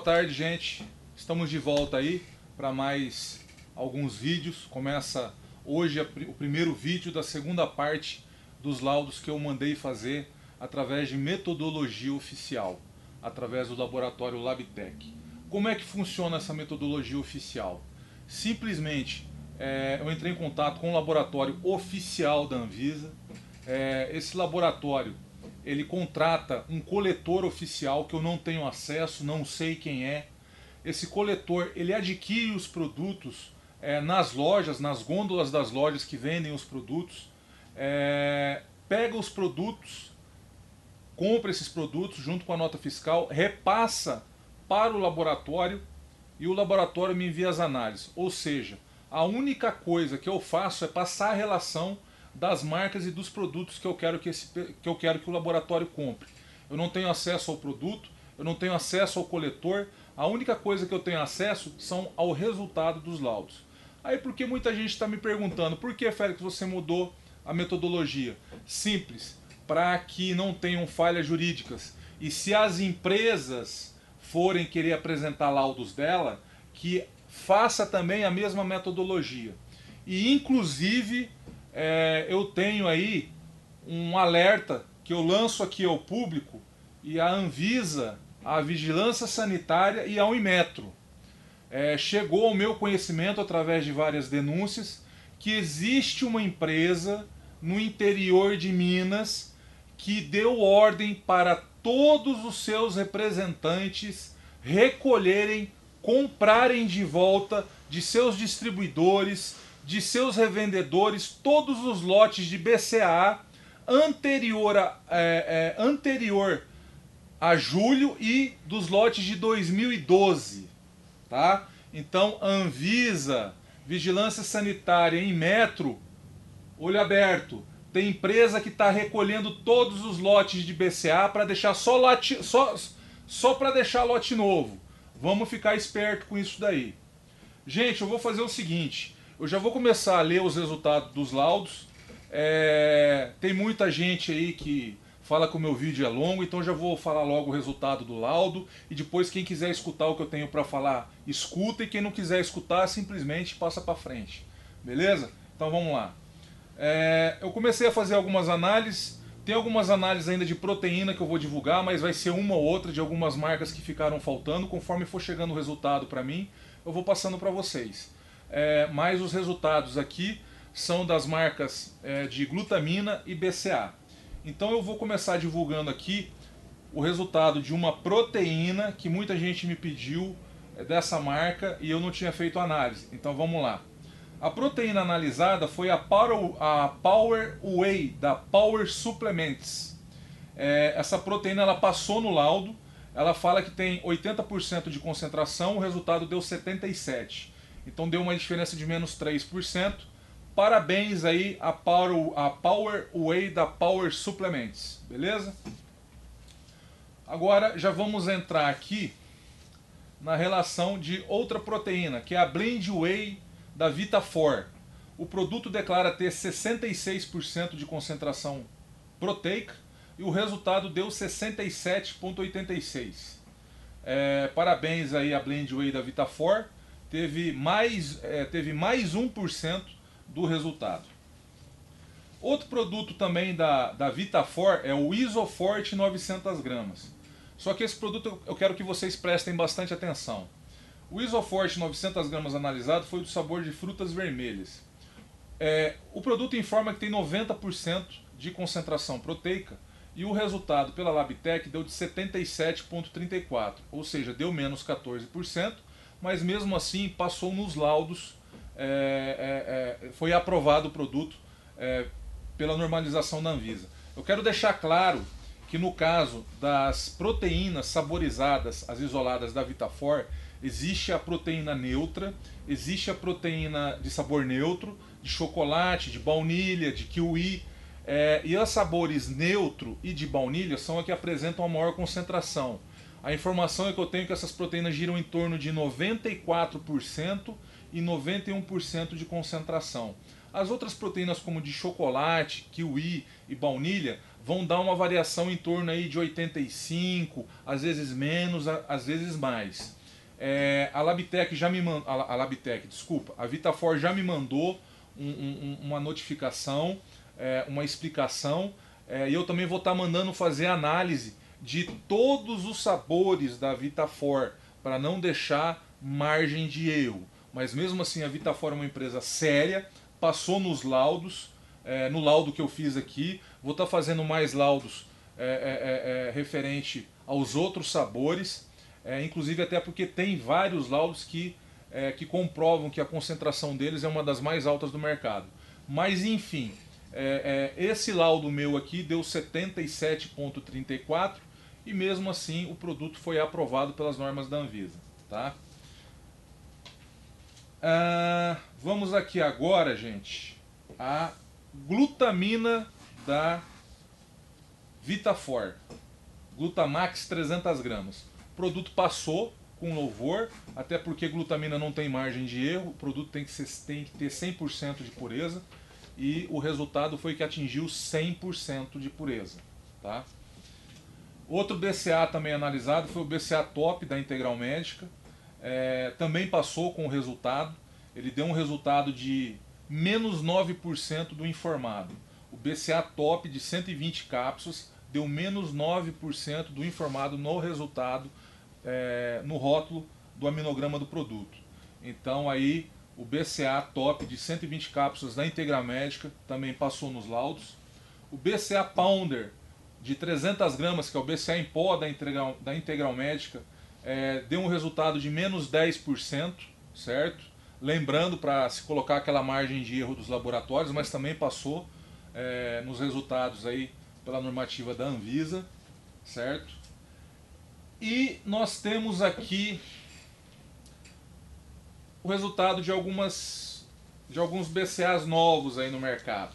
tarde, gente. Estamos de volta aí para mais alguns vídeos. Começa hoje o primeiro vídeo da segunda parte dos laudos que eu mandei fazer através de metodologia oficial, através do laboratório Labtec. Como é que funciona essa metodologia oficial? Simplesmente eu entrei em contato com o laboratório oficial da Anvisa. Esse laboratório ele contrata um coletor oficial que eu não tenho acesso, não sei quem é. Esse coletor ele adquire os produtos nas lojas, nas gôndolas das lojas que vendem os produtos, pega os produtos, compra esses produtos junto com a nota fiscal, repassa para o laboratório e o laboratório me envia as análises. Ou seja, a única coisa que eu faço é passar a relação das marcas e dos produtos que eu quero que o laboratório compre. Eu não tenho acesso ao produto, eu não tenho acesso ao coletor, a única coisa que eu tenho acesso são ao resultado dos laudos. Aí porque muita gente está me perguntando, por que, Félix, você mudou a metodologia? Simples, para que não tenham falhas jurídicas. E se as empresas forem querer apresentar laudos dela, que faça também a mesma metodologia. E inclusive eu tenho aí um alerta que eu lanço aqui ao público e a Anvisa, a Vigilância Sanitária e ao Inmetro. Chegou ao meu conhecimento através de várias denúncias que existe uma empresa no interior de Minas que deu ordem para todos os seus representantes recolherem, comprarem de volta de seus distribuidores, de seus revendedores, todos os lotes de BCAA anterior a julho e dos lotes de 2012. Tá? Então, Anvisa, Vigilância Sanitária e Inmetro, olho aberto. Tem empresa que está recolhendo todos os lotes de BCA para deixar só para deixar lote novo. Vamos ficar esperto com isso daí. Gente, eu vou fazer o seguinte. Eu já vou começar a ler os resultados dos laudos. Tem muita gente aí que fala que o meu vídeo é longo, então já vou falar logo o resultado do laudo. E depois quem quiser escutar o que eu tenho para falar, escuta. E quem não quiser escutar, simplesmente passa para frente. Beleza? Então vamos lá. Eu comecei a fazer algumas análises. Tem algumas análises ainda de proteína que eu vou divulgar, mas vai ser uma ou outra de algumas marcas que ficaram faltando. Conforme for chegando o resultado para mim, eu vou passando para vocês. Mas os resultados aqui são das marcas de glutamina e BCA. Então eu vou começar divulgando aqui o resultado de uma proteína que muita gente me pediu dessa marca e eu não tinha feito análise. Então vamos lá. A proteína analisada foi a Power Whey da Power Supplements. Essa proteína ela passou no laudo, ela fala que tem 80% de concentração, o resultado deu 77%. Então deu uma diferença de menos 3%. Parabéns aí a Power Whey da Power Supplements, beleza? Agora já vamos entrar aqui na relação de outra proteína, que é a Blend Whey da Vitafor. O produto declara ter 66% de concentração proteica e o resultado deu 67,86. Parabéns aí a Blend Whey da Vitafor, teve mais 1% do resultado. Outro produto também da Vitafor é o Isoforte 900 gramas. Só que esse produto eu quero que vocês prestem bastante atenção. O Isoforte 900 gramas analisado foi do sabor de frutas vermelhas. O produto informa que tem 90% de concentração proteica e o resultado pela Labtec deu de 77,34%, ou seja, deu menos 14%, mas mesmo assim passou nos laudos, foi aprovado o produto pela normalização da Anvisa. Eu quero deixar claro que no caso das proteínas saborizadas, as isoladas da Vitafor, existe a proteína neutra, existe a proteína de sabor neutro, de chocolate, de baunilha, de kiwi. E os sabores neutro e de baunilha são as que apresentam a maior concentração. A informação é que eu tenho que essas proteínas giram em torno de 94% e 91% de concentração. As outras proteínas como de chocolate, kiwi e baunilha vão dar uma variação em torno aí de 85, às vezes menos, às vezes mais. A Labitec já me mandou, a Vitafor já me mandou uma notificação, uma explicação, e eu também vou estar mandando fazer análise de todos os sabores da Vitafor, para não deixar margem de erro. Mas mesmo assim a Vitafor é uma empresa séria, passou nos laudos, no laudo que eu fiz aqui, vou estar fazendo mais laudos referente aos outros sabores, inclusive até porque tem vários laudos que comprovam que a concentração deles é uma das mais altas do mercado. Mas enfim, esse laudo meu aqui deu 77,34 e mesmo assim o produto foi aprovado pelas normas da Anvisa. Tá? Vamos aqui agora, gente, a glutamina da Vitafor, Glutamax 300 gramas. O produto passou com louvor, até porque glutamina não tem margem de erro, o produto tem que ter 100% de pureza, e o resultado foi que atingiu 100% de pureza. Tá? Outro BCA também analisado foi o BCA Top da Integral Médica, também passou com o resultado, ele deu um resultado de menos 9% do informado. O BCA Top de 120 cápsulas deu menos 9% do informado no resultado, no rótulo do aminograma do produto. Então aí o BCA Top de 120 cápsulas da Integral Médica também passou nos laudos. O BCA Pounder de 300 gramas, que é o BCA em pó da Integral Médica, deu um resultado de menos 10%, certo? Lembrando para se colocar aquela margem de erro dos laboratórios, mas também passou nos resultados aí pela normativa da Anvisa, certo? E nós temos aqui o resultado de alguns BCAs novos aí no mercado.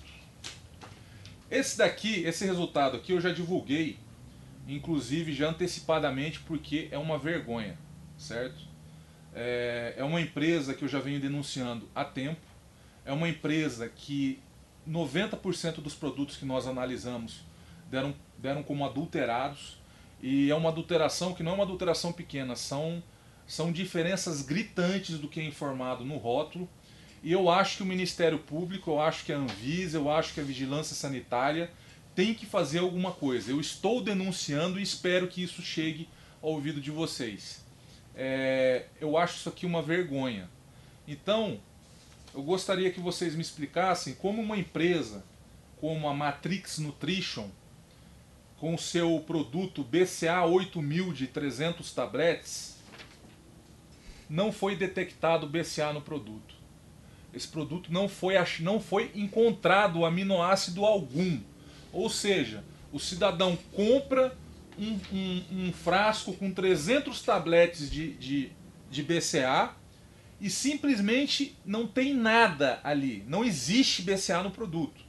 Esse resultado aqui eu já divulguei, inclusive já antecipadamente, porque é uma vergonha, certo? É uma empresa que eu já venho denunciando há tempo, é uma empresa que 90% dos produtos que nós analisamos deram como adulterados, e é uma adulteração que não é uma adulteração pequena, são diferenças gritantes do que é informado no rótulo. E eu acho que o Ministério Público, eu acho que a Anvisa, eu acho que a Vigilância Sanitária tem que fazer alguma coisa. Eu estou denunciando e espero que isso chegue ao ouvido de vocês. Eu acho isso aqui uma vergonha. Então, eu gostaria que vocês me explicassem como uma empresa como a Matrix Nutrition, com o seu produto BCA 8000 de 300 tabletes, não foi detectado BCA no produto. Esse produto não foi encontrado aminoácido algum. Ou seja, o cidadão compra um frasco com 300 tabletes de BCA e simplesmente não tem nada ali. Não existe BCA no produto.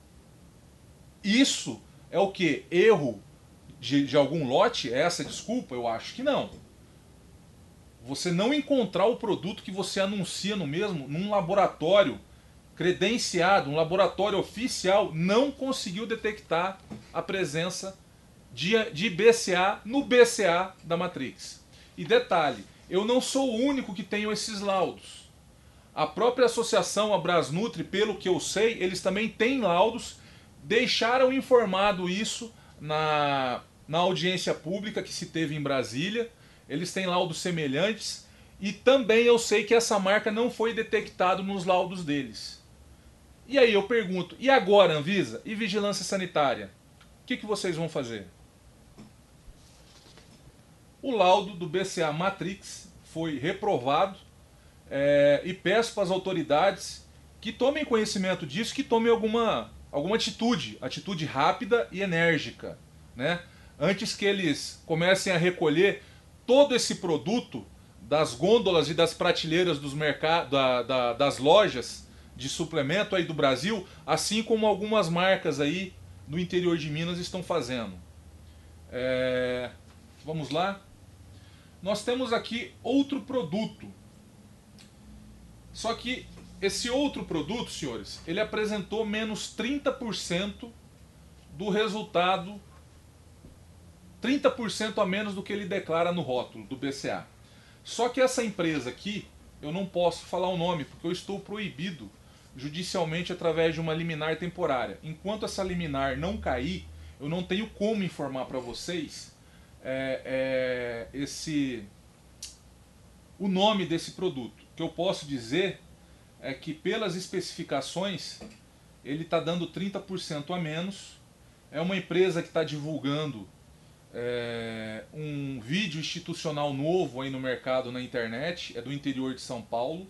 Isso é o que? Erro de algum lote? É essa desculpa? Eu acho que não. Você não encontrar o produto que você anuncia no mesmo, num laboratório credenciado, um laboratório oficial, não conseguiu detectar a presença de BCA no BCA da Matrix. E detalhe, eu não sou o único que tenho esses laudos. A própria associação, a Brasnutri, pelo que eu sei, eles também têm laudos, deixaram informado isso na audiência pública que se teve em Brasília. Eles têm laudos semelhantes e também eu sei que essa marca não foi detectada nos laudos deles. E aí eu pergunto, e agora Anvisa e Vigilância Sanitária? O que vocês vão fazer? O laudo do BCA Matrix foi reprovado e peço para as autoridades que tomem conhecimento disso, que tomem alguma atitude rápida e enérgica, né? Antes que eles comecem a recolher todo esse produto das gôndolas e das prateleiras dos das lojas de suplemento aí do Brasil, assim como algumas marcas aí no interior de Minas estão fazendo. Vamos lá. Nós temos aqui outro produto. Só que esse outro produto, senhores, ele apresentou menos 30% do resultado 30% a menos do que ele declara no rótulo do BCA. Só que essa empresa aqui, eu não posso falar o nome, porque eu estou proibido judicialmente através de uma liminar temporária. Enquanto essa liminar não cair, eu não tenho como informar para vocês o nome desse produto. O que eu posso dizer é que pelas especificações ele está dando 30% a menos. É uma empresa que está divulgando um vídeo institucional novo aí no mercado na internet, é do interior de São Paulo.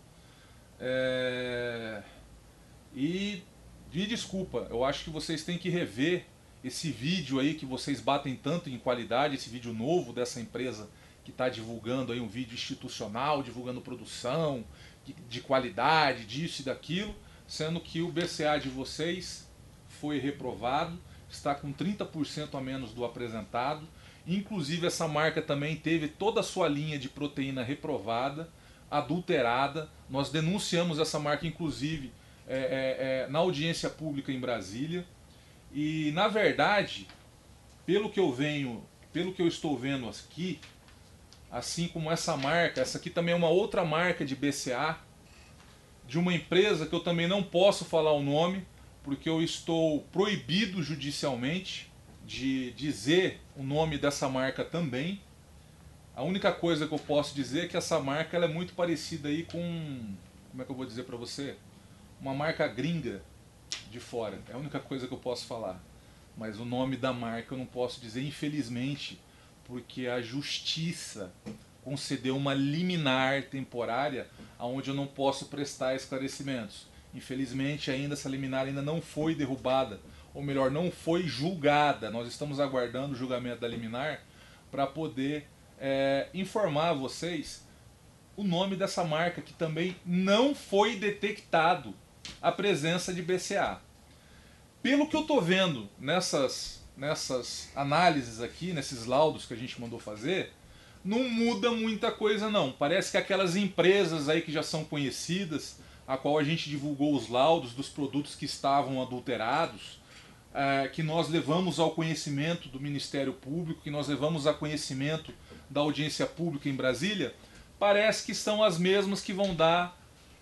E me desculpa, eu acho que vocês têm que rever esse vídeo aí que vocês batem tanto em qualidade, esse vídeo novo dessa empresa que está divulgando aí um vídeo institucional, divulgando produção de qualidade, disso e daquilo, sendo que o BCA de vocês foi reprovado, está com 30% a menos do apresentado. Inclusive essa marca também teve toda a sua linha de proteína reprovada, adulterada. Nós denunciamos essa marca inclusive na audiência pública em Brasília. E na verdade, pelo que eu estou vendo aqui, assim como essa marca, essa aqui também é uma outra marca de BCA, de uma empresa que eu também não posso falar o nome, porque eu estou proibido judicialmente de dizer o nome dessa marca também. A única coisa que eu posso dizer é que essa marca ela é muito parecida aí com, como é que eu vou dizer para você? Uma marca gringa de fora. É a única coisa que eu posso falar. Mas o nome da marca eu não posso dizer, infelizmente, porque a justiça concedeu uma liminar temporária onde eu não posso prestar esclarecimentos. Infelizmente ainda essa liminar ainda não foi derrubada, ou melhor, não foi julgada. Nós estamos aguardando o julgamento da liminar para poder informar a vocês o nome dessa marca, que também não foi detectado a presença de BCA. Pelo que eu estou vendo nessas análises aqui, nesses laudos que a gente mandou fazer, não muda muita coisa não. Parece que aquelas empresas aí que já são conhecidas, a qual a gente divulgou os laudos dos produtos que estavam adulterados, que nós levamos ao conhecimento do Ministério Público, que nós levamos a conhecimento da audiência pública em Brasília, parece que são as mesmas que vão dar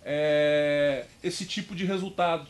esse tipo de resultado.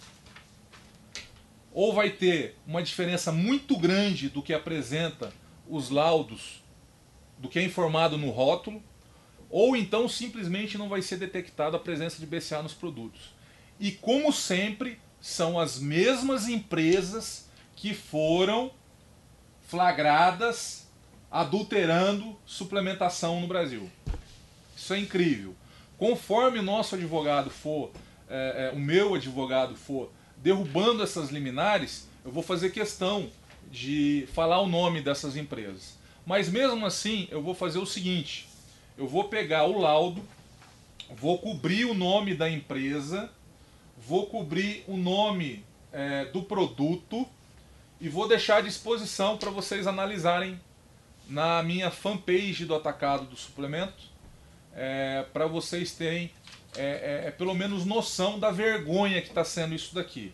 Ou vai ter uma diferença muito grande do que apresenta os laudos, do que é informado no rótulo, ou então simplesmente não vai ser detectada a presença de BCA nos produtos. E como sempre, são as mesmas empresas que foram flagradas adulterando suplementação no Brasil. Isso é incrível. Conforme o nosso advogado for, o meu advogado for derrubando essas liminares, eu vou fazer questão de falar o nome dessas empresas. Mas mesmo assim, eu vou fazer o seguinte: eu vou pegar o laudo, vou cobrir o nome da empresa, vou cobrir o nome do produto e vou deixar à disposição para vocês analisarem na minha fanpage do Atacado do Suplemento, para vocês terem pelo menos noção da vergonha que está sendo isso daqui.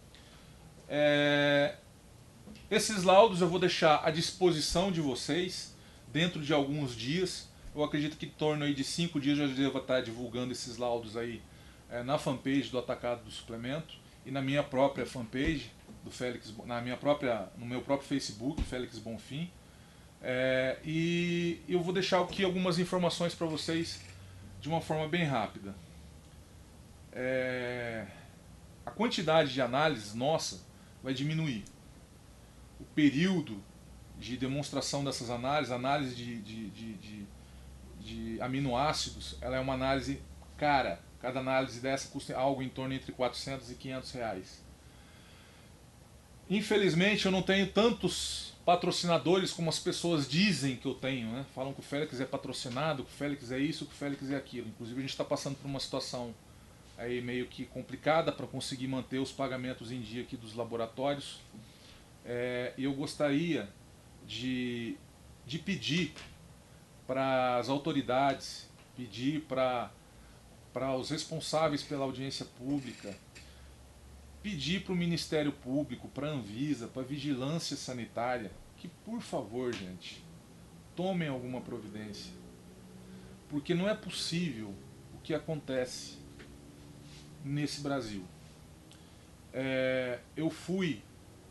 Esses laudos eu vou deixar à disposição de vocês dentro de alguns dias. Eu acredito que em torno aí de 5 dias eu já devo estar divulgando esses laudos aí na fanpage do Atacado do Suplemento e na minha própria fanpage do Félix, no meu próprio Facebook, Félix Bonfim. E eu vou deixar aqui algumas informações para vocês de uma forma bem rápida. A quantidade de análises nossa vai diminuir. O período de demonstração dessas análises, análise de aminoácidos, ela é uma análise cara. Cada análise dessa custa algo em torno entre 400 e 500 reais. Infelizmente eu não tenho tantos patrocinadores como as pessoas dizem que eu tenho, né? Falam que o Félix é patrocinado, que o Félix é isso, que o Félix é aquilo. Inclusive a gente está passando por uma situação aí meio que complicada para conseguir manter os pagamentos em dia aqui dos laboratórios. E eu gostaria de pedir para as autoridades, pedir para os responsáveis pela audiência pública, pedir para o Ministério Público, para a Anvisa, para a Vigilância Sanitária, que por favor, gente, tomem alguma providência. Porque não é possível o que acontece nesse Brasil. Eu fui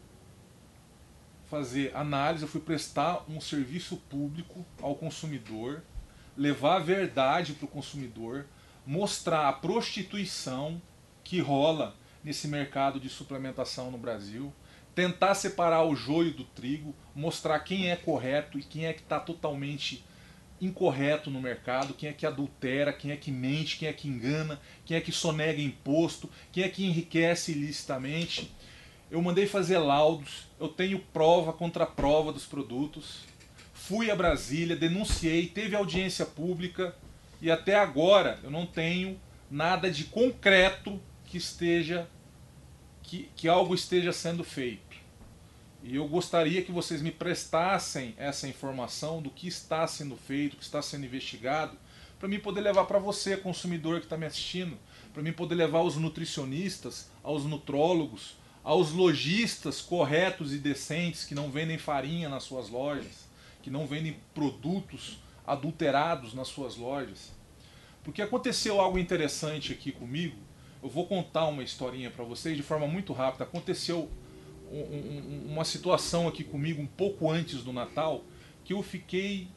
fazer análise, eu fui prestar um serviço público ao consumidor, levar a verdade para o consumidor, mostrar a prostituição que rola nesse mercado de suplementação no Brasil, tentar separar o joio do trigo, mostrar quem é correto e quem é que está totalmente incorreto no mercado, quem é que adultera, quem é que mente, quem é que engana, quem é que sonega imposto, quem é que enriquece ilicitamente. Eu mandei fazer laudos, eu tenho prova contra prova dos produtos, fui a Brasília, denunciei, teve audiência pública e até agora eu não tenho nada de concreto que esteja que algo esteja sendo feito. E eu gostaria que vocês me prestassem essa informação do que está sendo feito, do que está sendo investigado, para mim poder levar para você, consumidor que está me assistindo, para mim poder levar aos nutricionistas, aos nutrólogos, aos lojistas corretos e decentes que não vendem farinha nas suas lojas, que não vendem produtos adulterados nas suas lojas. Porque aconteceu algo interessante aqui comigo, eu vou contar uma historinha para vocês de forma muito rápida. Aconteceu uma situação aqui comigo um pouco antes do Natal que eu fiquei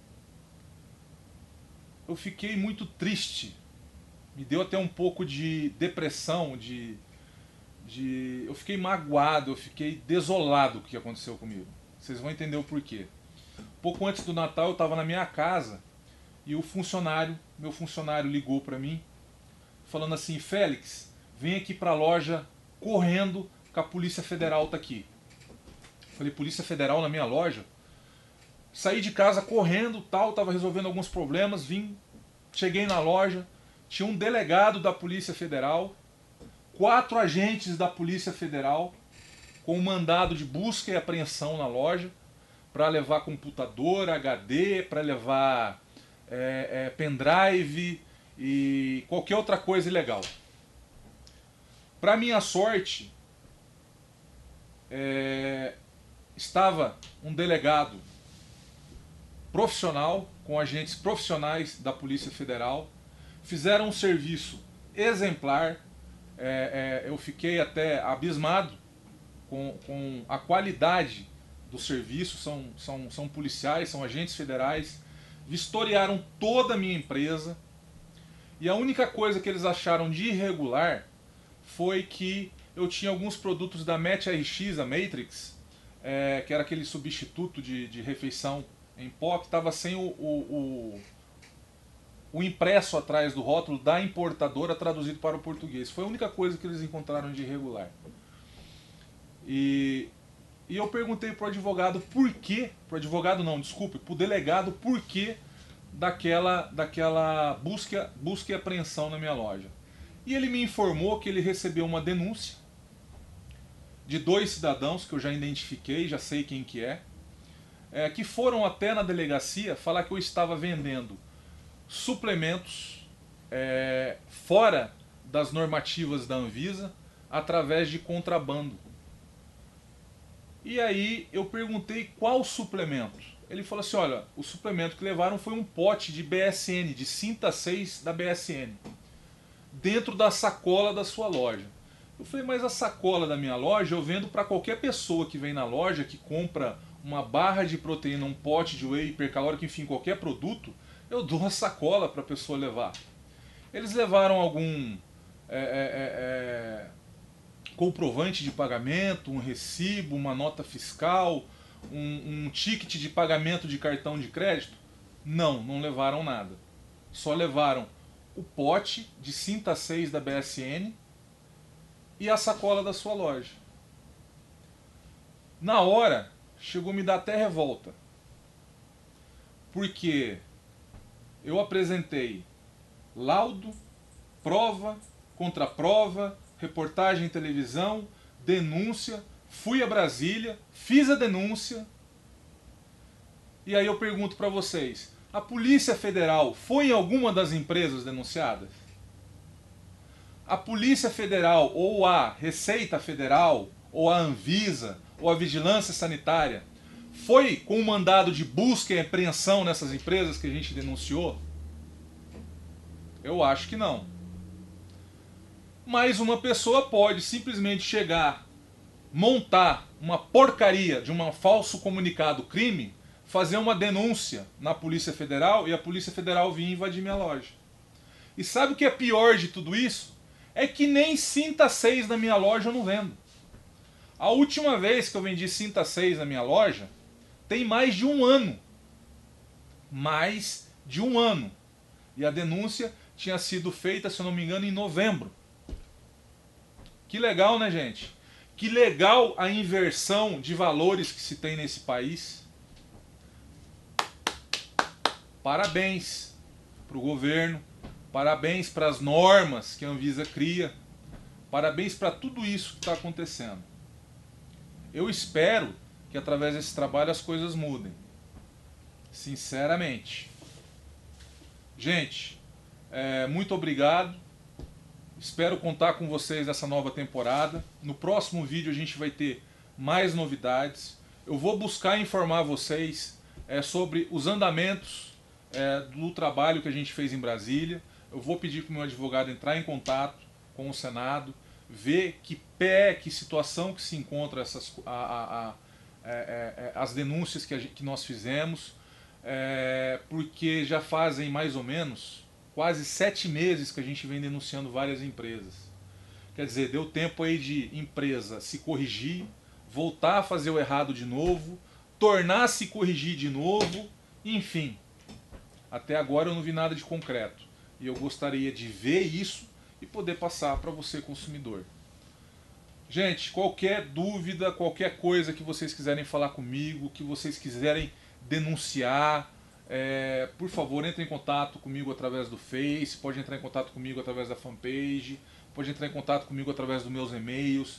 muito triste, me deu até um pouco de depressão, eu fiquei magoado, eu fiquei desolado com o que aconteceu comigo. Vocês vão entender o porquê. Pouco antes do Natal eu estava na minha casa e meu funcionário ligou para mim falando assim: Félix, vem aqui para a loja correndo que a Polícia Federal tá aqui. Falei: Polícia Federal na minha loja? Saí de casa correndo, tava resolvendo alguns problemas, cheguei na loja, tinha um delegado da Polícia Federal, 4 agentes da Polícia Federal com um mandado de busca e apreensão na loja para levar computador, HD, para levar pendrive e qualquer outra coisa ilegal. Para minha sorte, estava um delegado profissional, com agentes profissionais da Polícia Federal, fizeram um serviço exemplar. Eu fiquei até abismado com a qualidade do serviço. São policiais, são agentes federais, vistoriaram toda a minha empresa, e a única coisa que eles acharam de irregular foi que eu tinha alguns produtos da MetRx, a Matrix, que era aquele substituto de refeição em pó, que estava sem o impresso atrás do rótulo da importadora traduzido para o português. Foi a única coisa que eles encontraram de irregular. E eu perguntei para o advogado por quê, para o delegado, por que daquela busca e apreensão na minha loja. E ele me informou que ele recebeu uma denúncia de 2 cidadãos, que eu já identifiquei, já sei quem que que foram até na delegacia falar que eu estava vendendo suplementos fora das normativas da Anvisa, através de contrabando. E aí eu perguntei qual suplemento. Ele falou assim: olha, o suplemento que levaram foi um pote de BSN, de Cinta 6 da BSN, dentro da sacola da sua loja. Eu falei: mas a sacola da minha loja eu vendo para qualquer pessoa que vem na loja, que compra uma barra de proteína, um pote de whey hipercalórico, enfim, qualquer produto, eu dou uma sacola para a pessoa levar. Eles levaram algum comprovante de pagamento, um recibo, uma nota fiscal, um ticket de pagamento de cartão de crédito? Não levaram nada. Só levaram o pote de Cinta 6 da BSN e a sacola da sua loja. Na hora, chegou a me dar até revolta. Porque eu apresentei laudo, prova, contraprova, reportagem em televisão, denúncia, fui a Brasília, fiz a denúncia. E aí eu pergunto para vocês: a Polícia Federal foi em alguma das empresas denunciadas? a Polícia Federal, ou a Receita Federal, ou a Anvisa, ou a Vigilância Sanitária, foi com um mandado de busca e apreensão nessas empresas que a gente denunciou? Eu acho que não. Mas uma pessoa pode simplesmente chegar, montar uma porcaria de um falso comunicado crime, fazer uma denúncia na Polícia Federal e a Polícia Federal vir invadir minha loja. E sabe o que é pior de tudo isso? É que nem cinta 6 na minha loja eu não vendo. A última vez que eu vendi cinta 6 na minha loja tem mais de um ano. Mais de um ano. E a denúncia tinha sido feita, se eu não me engano, em novembro. Que legal, né, gente? Que legal a inversão de valores que se tem nesse país. Parabéns para o governo, parabéns para as normas que a Anvisa cria, parabéns para tudo isso que está acontecendo. Eu espero que através desse trabalho as coisas mudem. Sinceramente. Gente, muito obrigado. Espero contar com vocês nessa nova temporada. No próximo vídeo a gente vai ter mais novidades. Eu vou buscar informar vocês sobre os andamentos do trabalho que a gente fez em Brasília. Eu vou pedir para o meu advogado entrar em contato com o Senado, ver que situação que se encontra as denúncias que nós fizemos, porque já fazem mais ou menos quase 7 meses que a gente vem denunciando várias empresas. Quer dizer, deu tempo aí de empresa se corrigir, voltar a fazer o errado de novo, tornar a se corrigir de novo, enfim. Até agora eu não vi nada de concreto. E eu gostaria de ver isso e poder passar para você, consumidor. Gente, qualquer dúvida, qualquer coisa que vocês quiserem falar comigo, que vocês quiserem denunciar, por favor, entre em contato comigo através do Face, pode entrar em contato comigo através da fanpage, pode entrar em contato comigo através dos meus e-mails.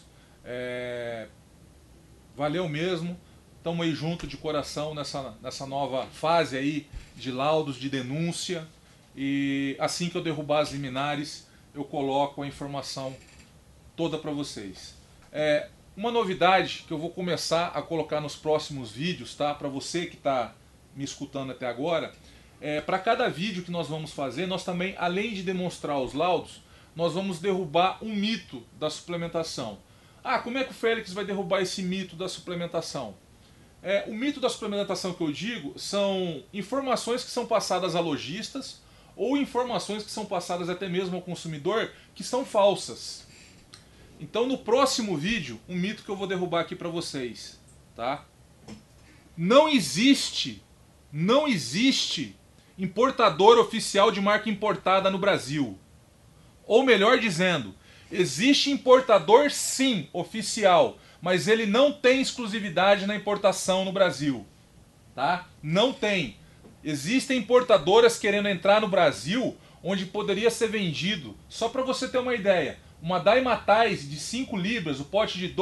Valeu mesmo, estamos aí junto de coração nessa nova fase aí de laudos, de denúncia, e assim que eu derrubar as liminares, eu coloco a informação toda para vocês. Uma novidade que eu vou começar a colocar nos próximos vídeos, tá? Para você que está me escutando até agora, para cada vídeo que nós vamos fazer, nós também, além de demonstrar os laudos, nós vamos derrubar um mito da suplementação. Ah, como é que o Félix vai derrubar esse mito da suplementação? O mito da suplementação que eu digo são informações que são passadas a lojistas ou informações que são passadas até mesmo ao consumidor que são falsas. Então no próximo vídeo, um mito que eu vou derrubar aqui para vocês, tá? Não existe importador oficial de marca importada no Brasil. Ou melhor dizendo, existe importador sim, oficial, mas ele não tem exclusividade na importação no Brasil. Tá? Não tem. Existem importadoras querendo entrar no Brasil, onde poderia ser vendido, só para você ter uma ideia, uma Daimatais de 5 libras, o pote de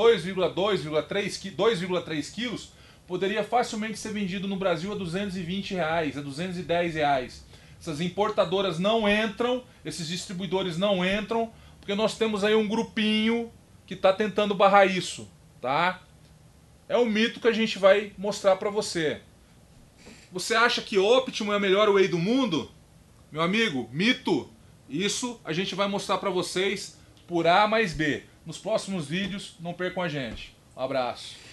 2,3 quilos, poderia facilmente ser vendido no Brasil a R$220, a R$210. Essas importadoras não entram, esses distribuidores não entram, porque nós temos aí um grupinho que está tentando barrar isso, tá? É um mito que a gente vai mostrar para você. Você acha que Optimum é a melhor whey do mundo? Meu amigo, mito. Isso a gente vai mostrar para vocês por A mais B. Nos próximos vídeos, não percam a gente. Um abraço.